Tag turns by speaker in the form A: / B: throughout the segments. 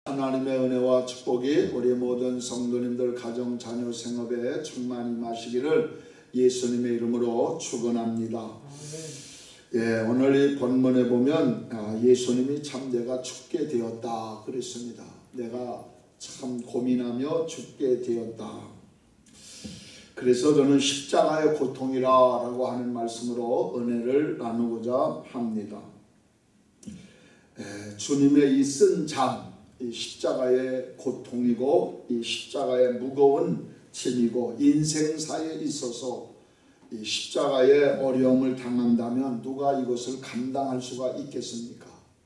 A: 하나님의 은혜와 축복이 우리 모든 성도님들 가정 자녀 생업에 충만히 마시기를 예수님의 이름으로 축원합니다. 오늘 이 본문에 보면 예수님이 참 내가 죽게 되었다 그랬습니다. 내가 참 고민하며 죽게 되었다. 그래서 저는 십자가의 고통이라고 하는 말씀으로 은혜를 나누고자 합니다. 주님의 이 쓴 잠, 이 십자가의 고통이고 이 십자가의 무거운 짐이고 인생사에 있어서 이 십자가의 어려움을 당한다면 누가 이것을 감당할 수가 있겠습니까?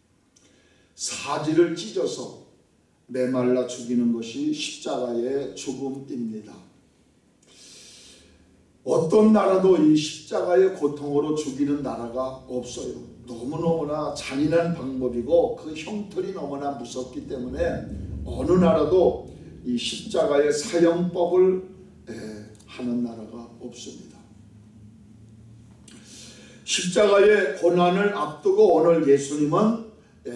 A: 사지를 찢어서 메말라 죽이는 것이 십자가의 죽음입니다. 어떤 나라도 이 십자가의 고통으로 죽이는 나라가 없어요. 너무너무나 잔인한 방법이고 그 형틀이 너무나 무섭기 때문에 어느 나라도 이 십자가의 사형법을 하는 나라가 없습니다. 십자가의 고난을 앞두고 오늘 예수님은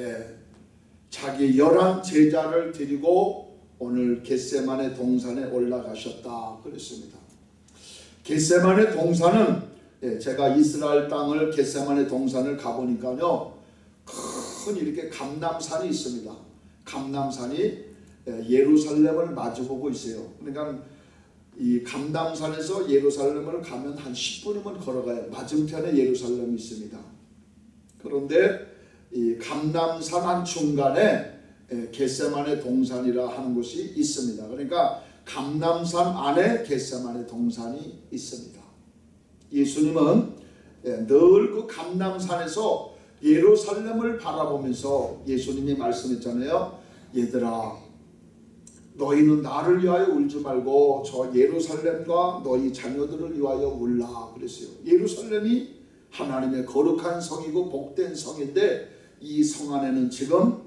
A: 자기 11 제자를 데리고 오늘 겟세마네 동산에 올라가셨다 그랬습니다. 겟세마네 동산은 제가 이스라엘 땅을 겟세마네 동산을 가보니까요, 큰 이렇게 감람산이 있습니다. 감람산이 예루살렘을 마주보고 있어요. 그러니까 이 감람산에서 예루살렘을 가면 한 10분이면 걸어가요. 맞은편에 예루살렘이 있습니다. 그런데 이 감람산 한 중간에 겟세마네 동산이라 하는 곳이 있습니다. 그러니까 감람산 안에 겟세마네 동산이 있습니다. 예수님은 늘 그 감람산에서 예루살렘을 바라보면서 예수님이 말씀했잖아요. 얘들아, 너희는 나를 위하여 울지 말고 저 예루살렘과 너희 자녀들을 위하여 울라 그랬어요. 예루살렘이 하나님의 거룩한 성이고 복된 성인데 이 성 안에는 지금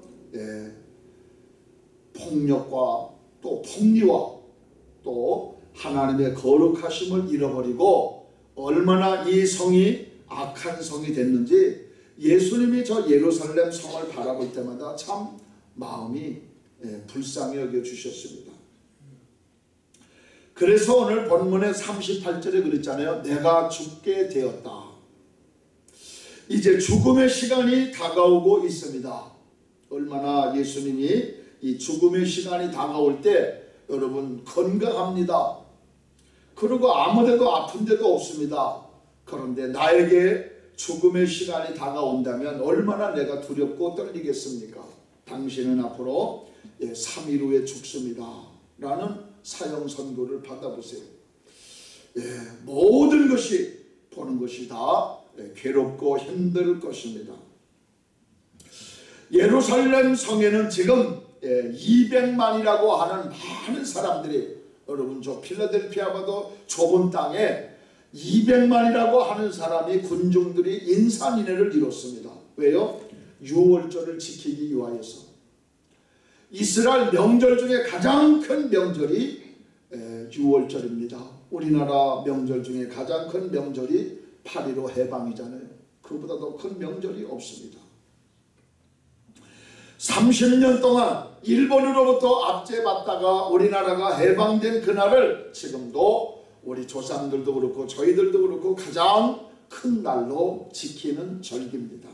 A: 폭력과 또 폭리와 또 하나님의 거룩하심을 잃어버리고 얼마나 이 성이 악한 성이 됐는지 예수님이 저 예루살렘 성을 바라볼 때마다 참 마음이 불쌍히 여겨주셨습니다. 그래서 오늘 본문의 38절에 그랬잖아요. 내가 죽게 되었다. 이제 죽음의 시간이 다가오고 있습니다. 얼마나 예수님이 이 죽음의 시간이 다가올 때 여러분 건강합니다. 그리고 아무데도 아픈 데도 없습니다. 그런데 나에게 죽음의 시간이 다가온다면 얼마나 내가 두렵고 떨리겠습니까? 당신은 앞으로 3일 후에 죽습니다 라는 사형 선고를 받아보세요. 모든 것이 보는 것이 다 괴롭고 힘들 것입니다. 예루살렘 성에는 지금 200만이라고 하는 많은 사람들이, 여러분 저 필라델피아보다 좁은 땅에 200만이라고 하는 사람이 군중들이 인산인해를 이뤘습니다. 왜요? 유월절을 지키기 위하여서. 이스라엘 명절 중에 가장 큰 명절이 유월절입니다. 우리나라 명절 중에 가장 큰 명절이 8.15 해방이잖아요. 그보다 더 큰 명절이 없습니다. 30년 동안 일본으로부터 압제받다가 우리나라가 해방된 그날을 지금도 우리 조상들도 그렇고 저희들도 그렇고 가장 큰 날로 지키는 절기입니다.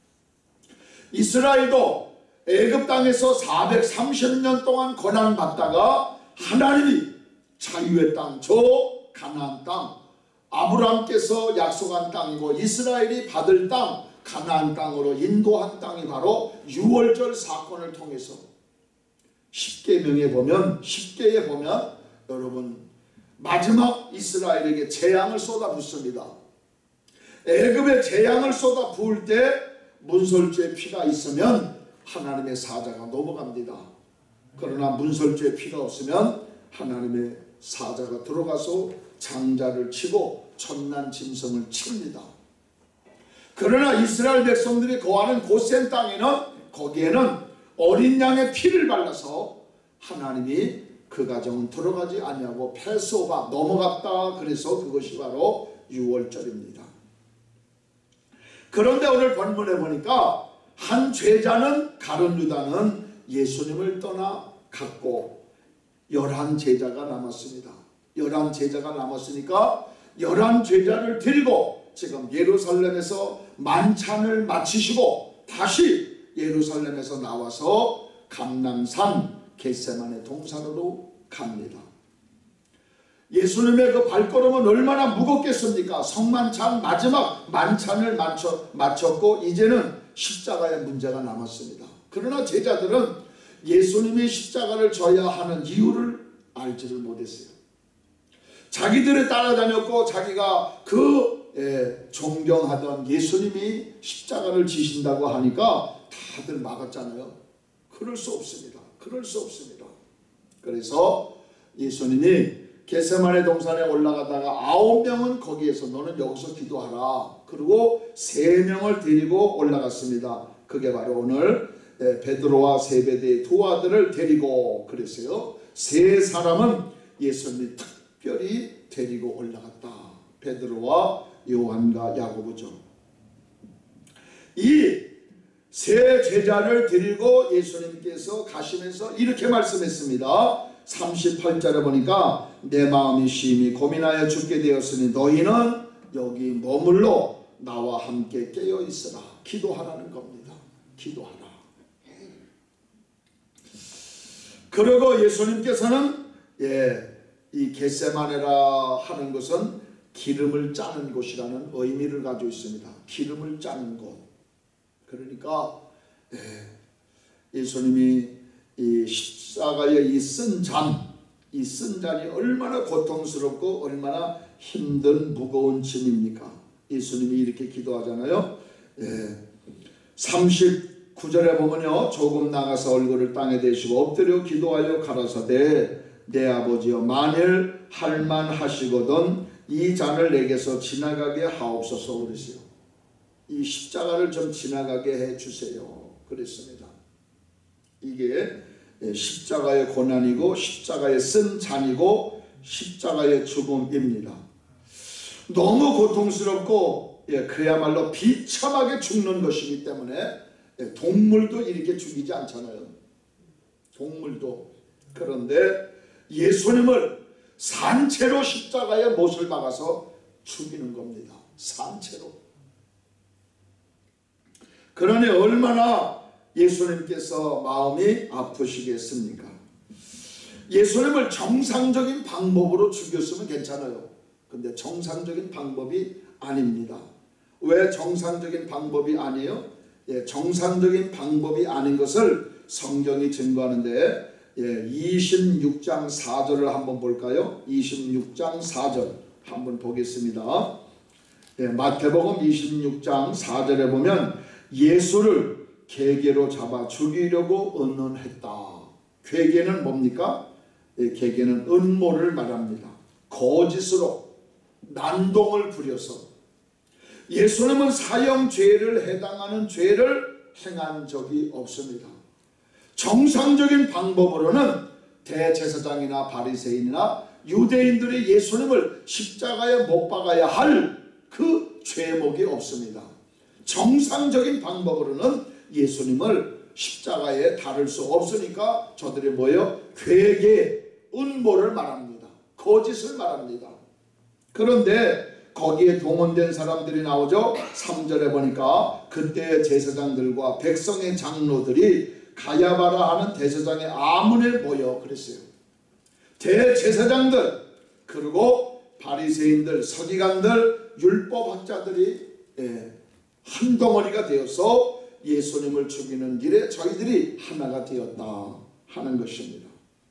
A: 이스라엘도 애굽 땅에서 430년 동안 고난받다가 하나님이 자유의 땅, 저 가나안 땅, 아브라함께서 약속한 땅이고 이스라엘이 받을 땅 가나안 땅으로 인도한 땅이 바로 유월절 사건을 통해서 10계명에 보면, 10계에 보면 여러분 마지막 이스라엘에게 재앙을 쏟아붓습니다. 애굽에 재앙을 쏟아 부을 때 문설주의 피가 있으면 하나님의 사자가 넘어갑니다. 그러나 문설주의 피가 없으면 하나님의 사자가 들어가서 장자를 치고 천난 짐승을 칩니다. 그러나 이스라엘 백성들이 거하는 고센 땅에는, 거기에는 어린 양의 피를 발라서 하나님이 그 가정은 들어가지 아니하고 패스오바 넘어갔다. 그래서 그것이 바로 유월절입니다. 그런데 오늘 본문에 보니까 한 죄자는, 가룟 유다는 예수님을 떠나 갔고 11 제자가 남았습니다. 11 제자가 남았으니까 11 제자를 데리고 지금 예루살렘에서 만찬을 마치시고 다시 예루살렘에서 나와서 감람산 겟세마네 동산으로 갑니다. 예수님의 그 발걸음은 얼마나 무겁겠습니까? 성만찬 마지막 만찬을 마쳤고 이제는 십자가의 문제가 남았습니다. 그러나 제자들은 예수님이 십자가를 져야 하는 이유를 알지를 못했어요. 자기들이 따라다녔고 자기가 존경하던 예수님이 십자가를 지신다고 하니까 다들 막았잖아요. 그럴 수 없습니다. 그럴 수 없습니다. 그래서 예수님이 겟세마네 동산에 올라가다가 9명은 거기에서 너는 여기서 기도하라. 그리고 3명을 데리고 올라갔습니다. 그게 바로 오늘 베드로와 세베대의 두 아들을 데리고 그랬어요. 3사람은 예수님이 특별히 데리고 올라갔다. 베드로와 요한과 야고보죠. 이 3 제자를 데리고 예수님께서 가시면서 이렇게 말씀했습니다. 38절에 보니까 내 마음이 심히 고민하여 죽게 되었으니 너희는 여기 머물러 나와 함께 깨어 있으라. 기도하라는 겁니다. 기도하라. 그리고 예수님께서는 이 겟세마네라 하는 것은 기름을 짜는 곳이라는 의미를 가지고 있습니다. 기름을 짜는 곳. 그러니까 예수님이 이 십자가의 이 쓴 잔이 얼마나 고통스럽고 얼마나 힘든 무거운 짐입니까? 예수님이 이렇게 기도하잖아요. 39절에 보면요, 조금 나가서 얼굴을 땅에 대시고 엎드려 기도하여 가라사대 내 아버지여 만일 할만하시거든 이 잔을 내게서 지나가게 하옵소서 그랬어요. 이 십자가를 좀 지나가게 해주세요 그랬습니다. 이게 십자가의 고난이고 십자가의 쓴 잔이고 십자가의 죽음입니다. 너무 고통스럽고 그야말로 비참하게 죽는 것이기 때문에 동물도 이렇게 죽이지 않잖아요. 동물도. 그런데 예수님을 산채로 십자가에 못을 박아서 죽이는 겁니다. 산채로. 그러니 얼마나 예수님께서 마음이 아프시겠습니까? 예수님을 정상적인 방법으로 죽였으면 괜찮아요. 근데 정상적인 방법이 아닙니다. 왜 정상적인 방법이 아니에요? 정상적인 방법이 아닌 것을 성경이 증거하는데 26장 4절을 한번 볼까요? 26장 4절 한번 보겠습니다. 마태복음 26장 4절에 보면 예수를 괴계로 잡아 죽이려고 언론했다. 괴계는 뭡니까? 괴계는 음모를 말합니다. 거짓으로 난동을 부려서 예수님은 사형죄를 해당하는 죄를 행한 적이 없습니다. 정상적인 방법으로는 대제사장이나 바리새인이나 유대인들이 예수님을 십자가에 못 박아야 할 그 죄목이 없습니다. 정상적인 방법으로는 예수님을 십자가에 달을 수 없으니까 저들이 뭐예요? 괴계, 음모를 말합니다. 거짓을 말합니다. 그런데 거기에 동원된 사람들이 나오죠. 3절에 보니까 그때의 제사장들과 백성의 장로들이 가야바라 하는 대제사장의 아문에 모여 그랬어요. 대제사장들 그리고 바리새인들, 서기관들, 율법학자들이 한 덩어리가 되어서 예수님을 죽이는 길에 저희들이 하나가 되었다 하는 것입니다.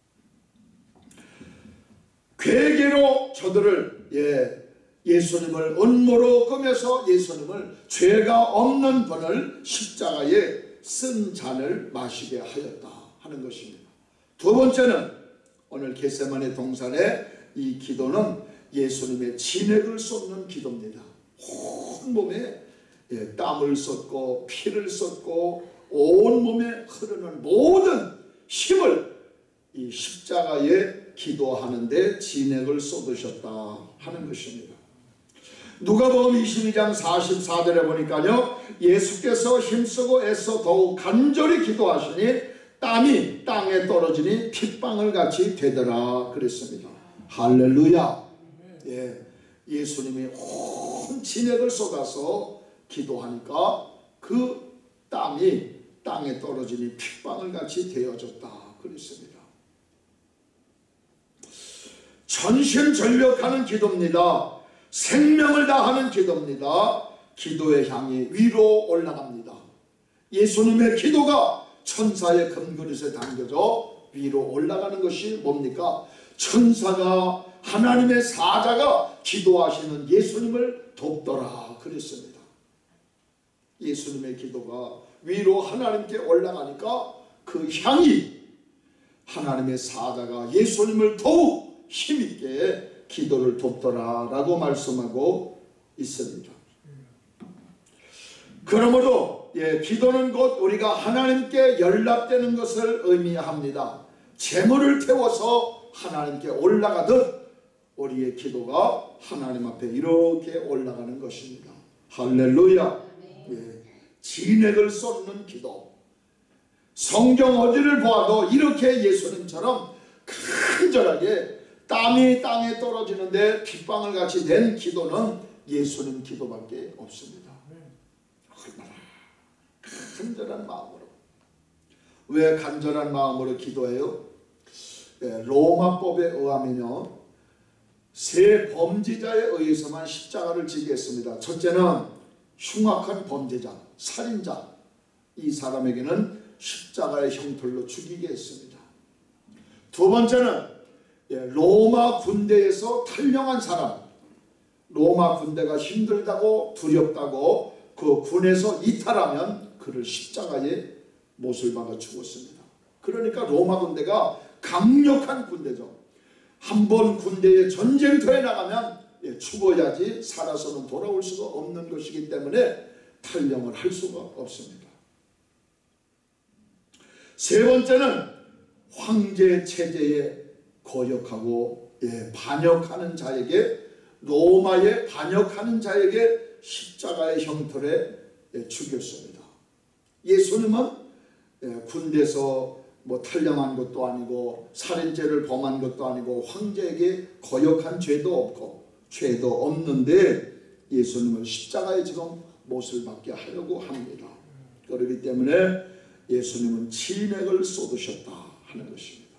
A: 괴계로 저들을 예수님을 음모로 꾸며서 예수님을 죄가 없는 분을 십자가에 쓴 잔을 마시게 하였다 하는 것입니다. 두 번째는 오늘 겟세마네 동산의 이 기도는 예수님의 진액을 쏟는 기도입니다. 온 몸에 땀을 쏟고 피를 쏟고 온 몸에 흐르는 모든 힘을 이 십자가에 기도하는데 진액을 쏟으셨다 하는 것입니다. 누가복음 22장 44절에 보니까요, 예수께서 힘쓰고 애써 더욱 간절히 기도하시니 땀이 땅에 떨어지니 핏방울 같이 되더라 그랬습니다. 할렐루야. 예, 예수님이 온 진액을 쏟아서 기도하니까 그 땀이 땅에 떨어지니 핏방울 같이 되어졌다 그랬습니다. 전심전력하는 기도입니다. 생명을 다하는 기도입니다. 기도의 향이 위로 올라갑니다. 예수님의 기도가 천사의 금그릇에 담겨져 위로 올라가는 것이 뭡니까? 천사가 하나님의 사자가 기도하시는 예수님을 돕더라 그랬습니다. 예수님의 기도가 위로 하나님께 올라가니까 그 향이 하나님의 사자가 예수님을 더욱 힘있게 기도를 돕더라 라고 말씀하고 있습니다. 그러므로 기도는 곧 우리가 하나님께 연락되는 것을 의미합니다. 재물을 태워서 하나님께 올라가듯 우리의 기도가 하나님 앞에 이렇게 올라가는 것입니다. 할렐루야. 진액을 쏟는 기도. 성경 어디를 보아도 이렇게 예수님처럼 간절하게 땀이 땅에 떨어지는데 핏방울 같이 된 기도는 예수님 기도밖에 없습니다. 얼마나 간절한 마음으로. 왜 간절한 마음으로 기도해요? 로마법에 의하면요, 세 범죄자에 의해서만 십자가를 지게 했습니다. 첫째는 흉악한 범죄자, 살인자, 이 사람에게는 십자가의 형틀로 죽이게 했습니다. 두 번째는 로마 군대에서 탈영한 사람, 로마 군대가 힘들다고 두렵다고 그 군에서 이탈하면 그를 십자가에 못을 박아 죽었습니다. 그러니까 로마 군대가 강력한 군대죠. 한번 군대에 전쟁터에 나가면 죽어야지 살아서는 돌아올 수가 없는 것이기 때문에 탈영을 할 수가 없습니다. 세 번째는 황제 체제에 거역하고 반역하는 자에게, 로마에 반역하는 자에게 십자가의 형틀에 죽였습니다. 예수님은 군대에서 탈영한 것도 아니고 살인죄를 범한 것도 아니고 황제에게 거역한 죄도 없고 죄도 없는데 예수님을 십자가에 지금 못을 박게 하려고 합니다. 그렇기 때문에 예수님은 진액을 쏟으셨다 하는 것입니다.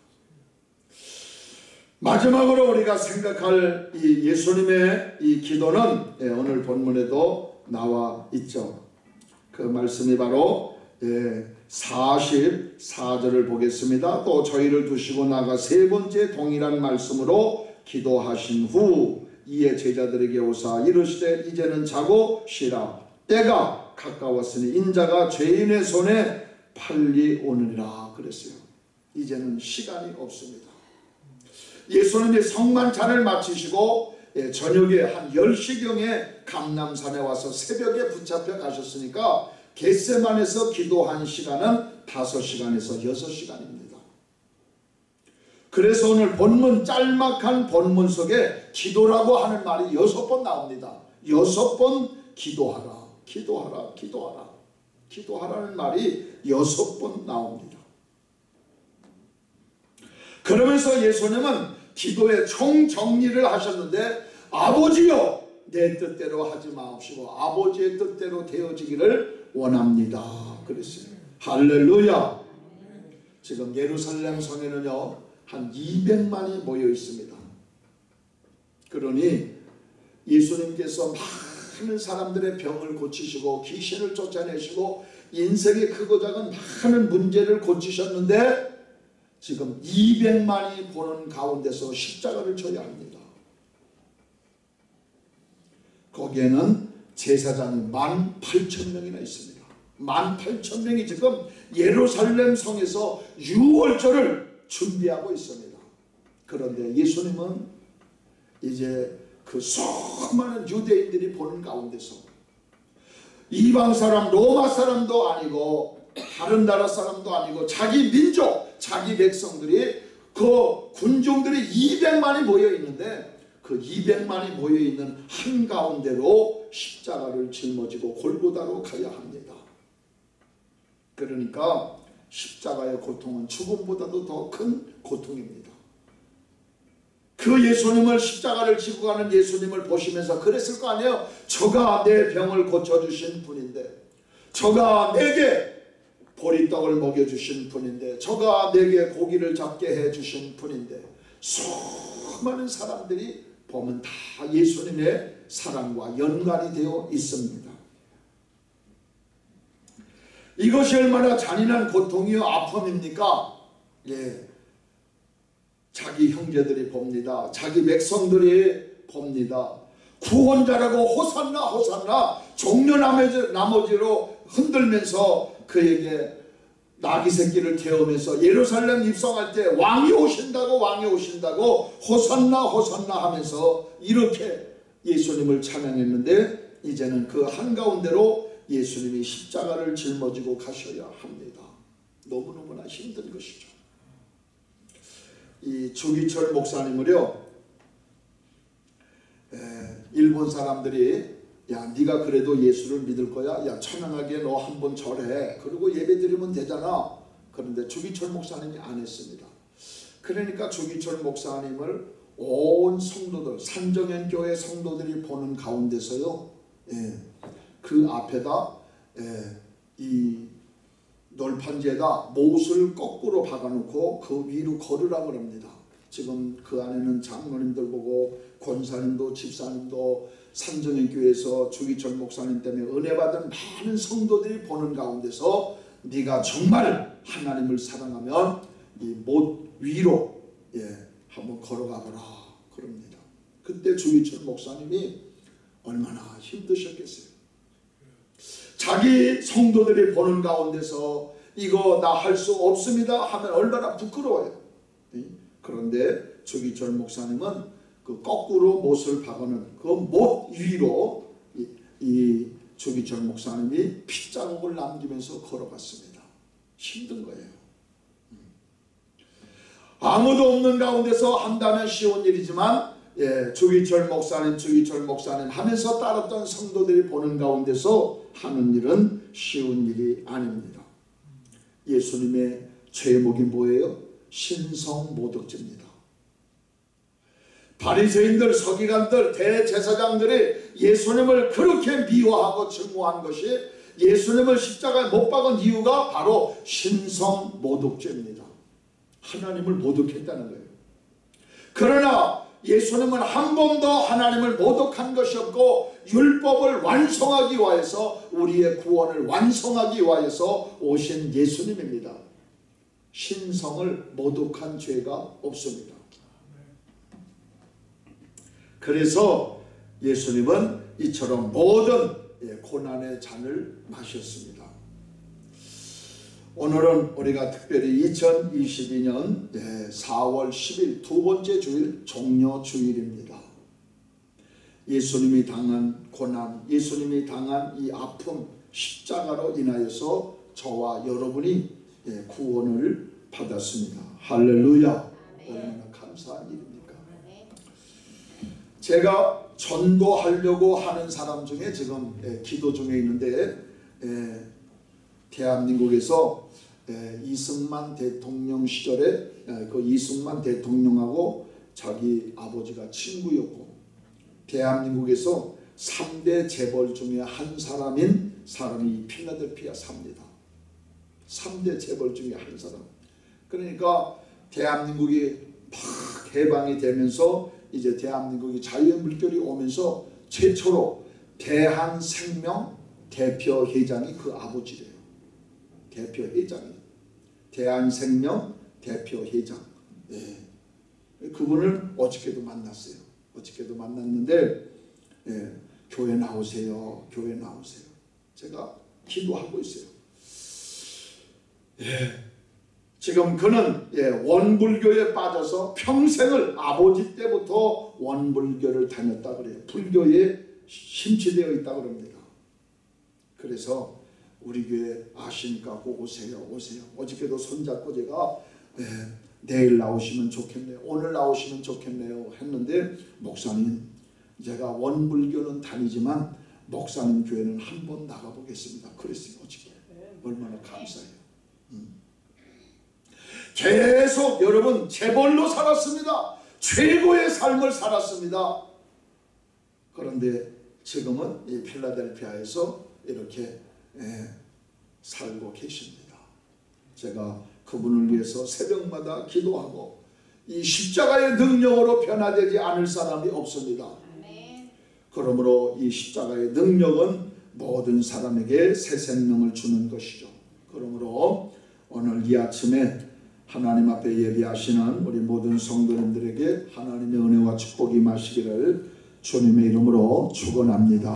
A: 마지막으로 우리가 생각할 이 예수님의 이 기도는 오늘 본문에도 나와 있죠. 그 말씀이 바로 44절을 보겠습니다. 또 저희를 두시고 나가 세 번째 동일한 말씀으로 기도하신 후 이에 제자들에게 오사 이르시되 이제는 자고 쉬라. 때가 가까웠으니 인자가 죄인의 손에 팔리오느니라 그랬어요. 이제는 시간이 없습니다. 예수님이 성만찬을 마치시고 저녁에 한 10시경에 감람산에 와서 새벽에 붙잡혀 가셨으니까 겟세만에서 기도한 시간은 5시간에서 6시간입니다. 그래서 오늘 본문, 짤막한 본문 속에 기도라고 하는 말이 6번 나옵니다. 6번 기도하라, 기도하라, 기도하라, 기도하라는 말이 6번 나옵니다. 그러면서 예수님은 기도의 총정리를 하셨는데, 아버지여 내 뜻대로 하지 마옵시고 아버지의 뜻대로 되어지기를 원합니다 그랬어요. 할렐루야. 지금 예루살렘 성에는요 한 200만이 모여 있습니다. 그러니 예수님께서 많은 사람들의 병을 고치시고 귀신을 쫓아내시고 인생의 크고 작은 많은 문제를 고치셨는데 지금 200만이 보는 가운데서 십자가를 져야 합니다. 거기에는 제사장이 18,000명이나 있습니다. 18,000명이 지금 예루살렘 성에서 유월절을 준비하고 있습니다. 그런데 예수님은 이제 그 수많은 유대인들이 보는 가운데서 이방 사람, 로마 사람도 아니고 다른 나라 사람도 아니고 자기 민족, 자기 백성들이, 그 군중들이 200만이 모여 있는데 그 200만이 모여 있는 한가운데로 십자가를 짊어지고 골고다로 가야 합니다. 그러니까 십자가의 고통은 죽음보다도 더 큰 고통입니다. 그 예수님을, 십자가를 지고 가는 예수님을 보시면서 그랬을 거 아니에요. 저가 내 병을 고쳐주신 분인데, 저가 내게 보리떡을 먹여주신 분인데, 저가 내게 고기를 잡게 해주신 분인데, 수많은 사람들이 보면 다 예수님의 사랑과 연관이 되어 있습니다. 이것이 얼마나 잔인한 고통이요 아픔입니까? 예, 자기 형제들이 봅니다. 자기 백성들이 봅니다. 구원자라고 호산나 호산나 종려 나머지로 흔들면서 그에게 나귀 새끼를 태우면서 예루살렘 입성할 때 왕이 오신다고 왕이 오신다고 호산나 호산나 하면서 이렇게 예수님을 찬양했는데, 이제는 그 한가운데로 예수님이 십자가를 짊어지고 가셔야 합니다. 너무너무나 힘든 것이죠. 이 주기철 목사님을요, 일본 사람들이 야, 네가 그래도 예수를 믿을 거야? 야, 천연하게 너 한번 절해. 그리고 예배 드리면 되잖아. 그런데 주기철 목사님이 안 했습니다. 그러니까 주기철 목사님을 온 성도들, 산정연교회 성도들이 보는 가운데서요, 그 앞에다 이 널판지에다 못을 거꾸로 박아놓고 그 위로 걸으라고 합니다. 지금 그 안에는 장로님들 보고 권사님도 집사님도 산정연교회에서 주기철 목사님 때문에 은혜 받은 많은 성도들이 보는 가운데서 네가 정말 하나님을 사랑하면 이 못 위로 한번 걸어가 보라 그럽니다. 그때 주기철 목사님이 얼마나 힘드셨겠어요. 자기 성도들이 보는 가운데서 이거 나 할 수 없습니다 하면 얼마나 부끄러워요. 그런데 주기철 목사님은 그 거꾸로 못을 박아는 그 못 위로 이 주기철 목사님이 핏자국을 남기면서 걸어갔습니다. 힘든 거예요. 아무도 없는 가운데서 한다면 쉬운 일이지만 주기철 목사님 하면서 따랐던 성도들이 보는 가운데서 하는 일은 쉬운 일이 아닙니다. 예수님의 죄목이 뭐예요? 신성모독죄입니다. 바리새인들, 서기관들, 대제사장들이 예수님을 그렇게 미워하고 증오한 것이, 예수님을 십자가에 못 박은 이유가 바로 신성모독죄입니다. 하나님을 모독했다는 거예요. 그러나 예수님은 한 번도 하나님을 모독한 것이 없고 율법을 완성하기 위해서, 우리의 구원을 완성하기 위해서 오신 예수님입니다. 신성을 모독한 죄가 없습니다. 그래서 예수님은 이처럼 모든 고난의 잔을 마셨습니다. 오늘은 우리가 특별히 2022년 4월 10일 두 번째 주일 종려주일입니다. 예수님이 당한 고난, 예수님이 당한 이 아픔, 십자가로 인하여서 저와 여러분이 구원을 받았습니다. 할렐루야. 얼마나 감사한 일입니까? 제가 전도하려고 하는 사람 중에 지금 기도 중에 있는데, 대한민국에서 이승만 대통령 시절에 그 이승만 대통령하고 자기 아버지가 친구였고, 대한민국에서 3대 재벌 중에 한 사람인 사람이 필라델피아 삽니다. 3대 재벌 중에 한 사람. 그러니까 대한민국이 막 개방이 되면서 이제 대한민국이 자유의 물결이 오면서 최초로 대한생명 대표회장이 그 아버지래요. 대표회장이. 대한생명 대표회장. 그분을 어저께도 만났어요. 어저께도 만났는데 교회 나오세요. 교회 나오세요. 제가 기도하고 있어요. 지금 그는 원불교에 빠져서 평생을 아버지 때부터 원불교를 다녔다 그래요. 불교에 심취되어 있다 그럽니다. 그래서 우리 교회 아시니까 꼭 오세요. 오세요. 어저께도 손잡고 제가 내일 나오시면 좋겠네요. 오늘 나오시면 좋겠네요 했는데, 목사님 제가 원불교는 다니지만 목사님 교회는 한번 나가보겠습니다. 그랬어요. 어저께. 얼마나 감사해요. 계속 여러분 재벌로 살았습니다. 최고의 삶을 살았습니다. 그런데 지금은 이 필라델피아에서 이렇게 살고 계십니다. 제가 그분을 위해서 새벽마다 기도하고 이 십자가의 능력으로 변화되지 않을 사람이 없습니다. 그러므로 이 십자가의 능력은 모든 사람에게 새 생명을 주는 것이죠. 그러므로 오늘 이 아침에 하나님 앞에 예배하시는 우리 모든 성도님들에게 하나님의 은혜와 축복이 임하시기를 주님의 이름으로 축원합니다.